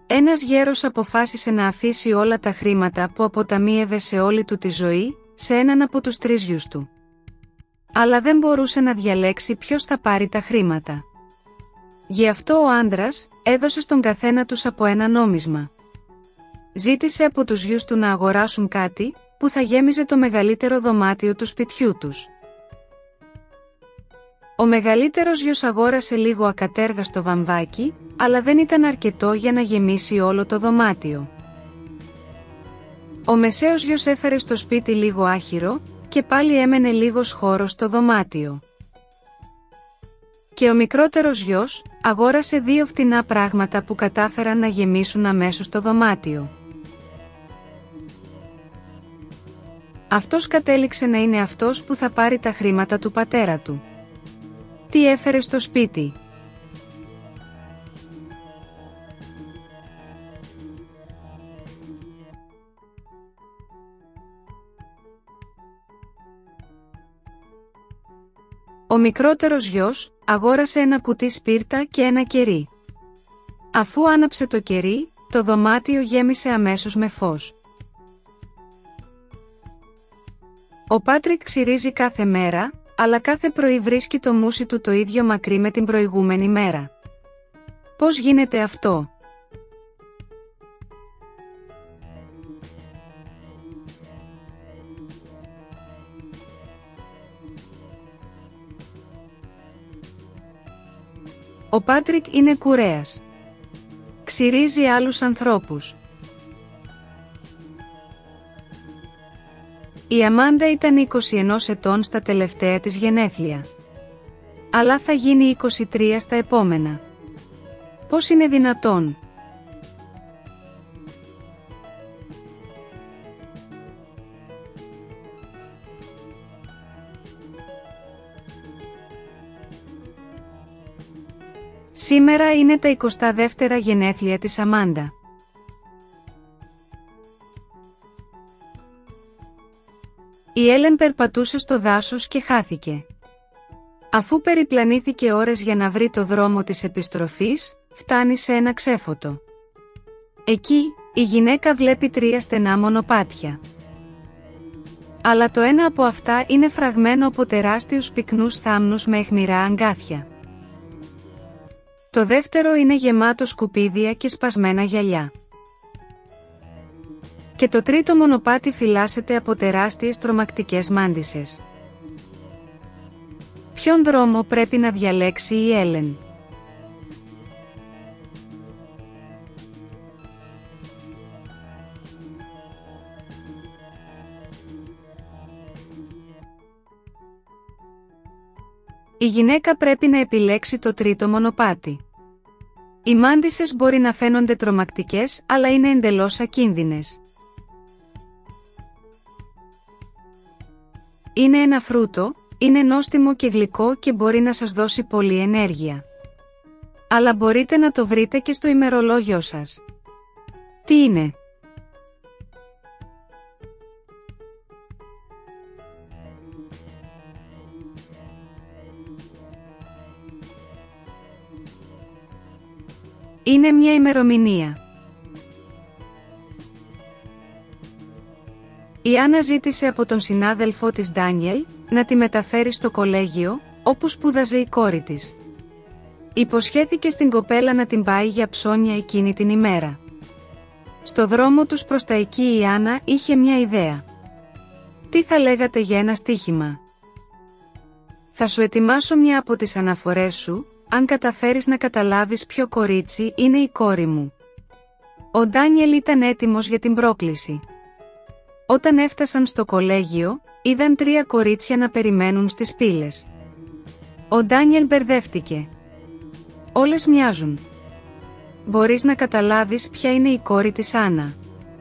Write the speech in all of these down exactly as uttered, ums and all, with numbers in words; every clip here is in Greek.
Ένας γέρος αποφάσισε να αφήσει όλα τα χρήματα που αποταμίευε σε όλη του τη ζωή, σε έναν από τους τρεις γιους του. Αλλά δεν μπορούσε να διαλέξει ποιος θα πάρει τα χρήματα. Γι' αυτό ο άντρας έδωσε στον καθένα τους από ένα νόμισμα. Ζήτησε από τους γιους του να αγοράσουν κάτι που θα γέμιζε το μεγαλύτερο δωμάτιο του σπιτιού τους. Ο μεγαλύτερος γιος αγόρασε λίγο ακατέργαστο βαμβάκι, αλλά δεν ήταν αρκετό για να γεμίσει όλο το δωμάτιο. Ο μεσαίος γιος έφερε στο σπίτι λίγο άχυρο, και πάλι έμενε λίγος χώρος στο δωμάτιο. Και ο μικρότερος γιος αγόρασε δύο φτηνά πράγματα που κατάφεραν να γεμίσουν αμέσως το δωμάτιο. Αυτός κατέληξε να είναι αυτός που θα πάρει τα χρήματα του πατέρα του. Τι έφερε στο σπίτι? Ο μικρότερος γιος αγόρασε ένα κουτί σπίρτα και ένα κερί. Αφού άναψε το κερί, το δωμάτιο γέμισε αμέσως με φως. Ο Πάτρικ ξυρίζει κάθε μέρα, αλλά κάθε πρωί βρίσκει το μουσι του το ίδιο μακρύ με την προηγούμενη μέρα. Πώς γίνεται αυτό? Ο Πάτρικ είναι κουρέας. Ξυρίζει άλλους ανθρώπους. Η Αμάντα ήταν είκοσι ένα ετών στα τελευταία της γενέθλια. Αλλά θα γίνει είκοσι τρία στα επόμενα. Πώς είναι δυνατόν? Σήμερα είναι τα εικοστά δεύτερα γενέθλια της Αμάντα. Η Έλεν περπατούσε στο δάσος και χάθηκε. Αφού περιπλανήθηκε ώρες για να βρει το δρόμο της επιστροφής, φτάνει σε ένα ξέφωτο. Εκεί, η γυναίκα βλέπει τρία στενά μονοπάτια. Αλλά το ένα από αυτά είναι φραγμένο από τεράστιους πυκνούς θάμνους με αιχμηρά αγκάθια. Το δεύτερο είναι γεμάτο σκουπίδια και σπασμένα γυαλιά. Και το τρίτο μονοπάτι φυλάσσεται από τεράστιες τρομακτικές μάντισσες. Ποιον δρόμο πρέπει να διαλέξει η Έλεν? Η γυναίκα πρέπει να επιλέξει το τρίτο μονοπάτι. Οι μάντισσες μπορεί να φαίνονται τρομακτικές, αλλά είναι εντελώς ακίνδυνες. Είναι ένα φρούτο, είναι νόστιμο και γλυκό και μπορεί να σας δώσει πολλή ενέργεια. Αλλά μπορείτε να το βρείτε και στο ημερολόγιο σας. Τι είναι? Είναι μια ημερομηνία. Η Άννα ζήτησε από τον συνάδελφό της Ντάνιελ να τη μεταφέρει στο κολέγιο, όπου σπούδαζε η κόρη της. Υποσχέθηκε στην κοπέλα να την πάει για ψώνια εκείνη την ημέρα. Στο δρόμο τους προς τα εκεί η Άννα είχε μια ιδέα. Τι θα λέγατε για ένα στοίχημα? Θα σου ετοιμάσω μια από τις αναφορές σου, αν καταφέρεις να καταλάβεις ποιο κορίτσι είναι η κόρη μου. Ο Ντάνιελ ήταν έτοιμος για την πρόκληση. Όταν έφτασαν στο κολέγιο, είδαν τρία κορίτσια να περιμένουν στις πύλες. Ο Ντάνιελ μπερδεύτηκε. Όλες μοιάζουν. Μπορείς να καταλάβεις ποια είναι η κόρη της Άννα?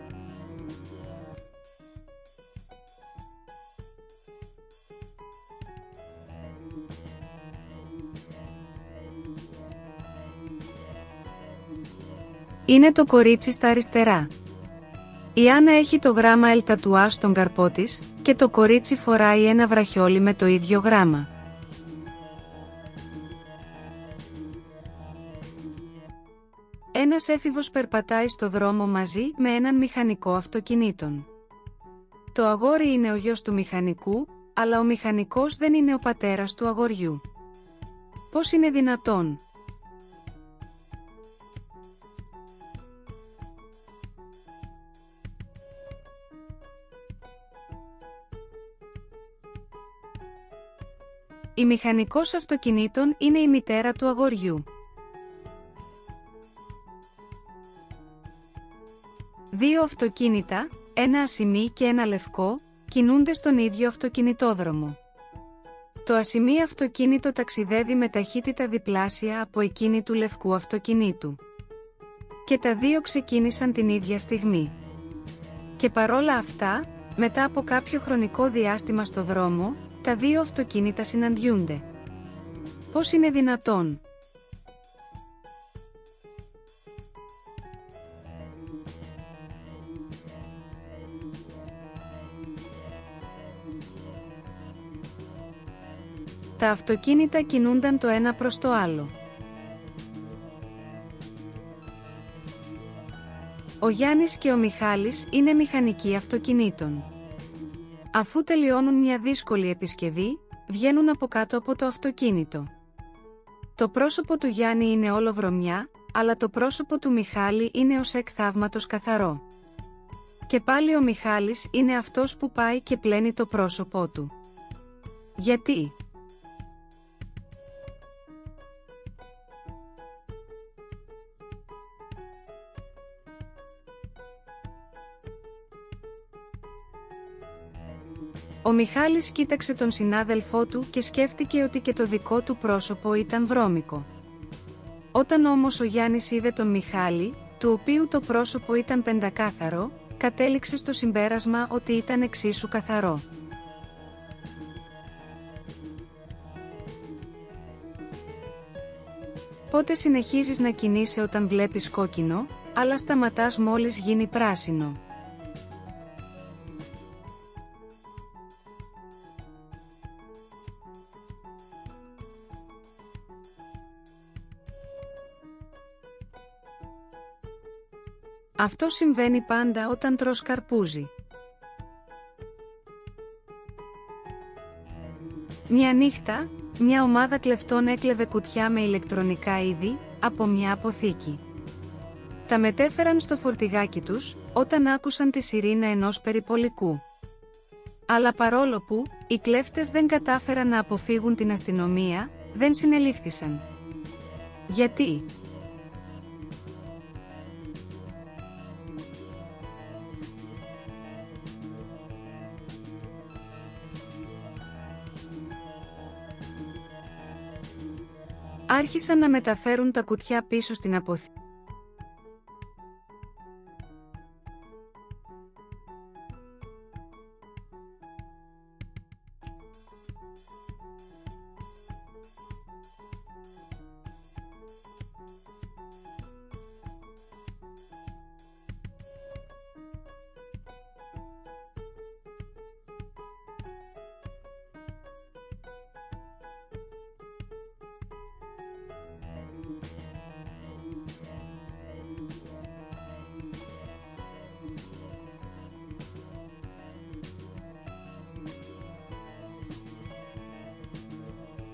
Είναι το κορίτσι στα αριστερά. Η Άννα έχει το γράμμα L τατουάζ στον καρπό της, και το κορίτσι φοράει ένα βραχιόλι με το ίδιο γράμμα. Ένας έφηβος περπατάει στο δρόμο μαζί με έναν μηχανικό αυτοκινήτων. Το αγόρι είναι ο γιος του μηχανικού, αλλά ο μηχανικός δεν είναι ο πατέρας του αγοριού. Πώς είναι δυνατόν? Η μηχανικός αυτοκινήτων είναι η μητέρα του αγοριού. Δύο αυτοκίνητα, ένα ασημί και ένα λευκό, κινούνται στον ίδιο αυτοκινητόδρομο. Το ασημί αυτοκίνητο ταξιδεύει με ταχύτητα διπλάσια από εκείνη του λευκού αυτοκινήτου. Και τα δύο ξεκίνησαν την ίδια στιγμή. Και παρόλα αυτά, μετά από κάποιο χρονικό διάστημα στο δρόμο, τα δύο αυτοκίνητα συναντιούνται. Πώς είναι δυνατόν? Τα αυτοκίνητα κινούνταν το ένα προς το άλλο. Ο Γιάννης και ο Μιχάλης είναι μηχανικοί αυτοκινήτων. Αφού τελειώνουν μια δύσκολη επισκευή, βγαίνουν από κάτω από το αυτοκίνητο. Το πρόσωπο του Γιάννη είναι όλο βρωμιά, αλλά το πρόσωπο του Μιχάλη είναι ως εκ θαύματος καθαρό. Και πάλι ο Μιχάλης είναι αυτός που πάει και πλένει το πρόσωπό του. Γιατί? Ο Μιχάλης κοίταξε τον συνάδελφό του και σκέφτηκε ότι και το δικό του πρόσωπο ήταν βρώμικο. Όταν όμως ο Γιάννης είδε τον Μιχάλη, του οποίου το πρόσωπο ήταν πεντακάθαρο, κατέληξε στο συμπέρασμα ότι ήταν εξίσου καθαρό. Πότε συνεχίζεις να κινείσαι όταν βλέπεις κόκκινο, αλλά σταματάς μόλις γίνει πράσινο? Αυτό συμβαίνει πάντα όταν τρως καρπούζι. Μια νύχτα, μια ομάδα κλεφτών έκλεβε κουτιά με ηλεκτρονικά είδη από μια αποθήκη. Τα μετέφεραν στο φορτηγάκι τους, όταν άκουσαν τη σιρήνα ενός περιπολικού. Αλλά παρόλο που οι κλέφτες δεν κατάφεραν να αποφύγουν την αστυνομία, δεν συνελήφθησαν. Γιατί? Άρχισαν να μεταφέρουν τα κουτιά πίσω στην αποθήκη.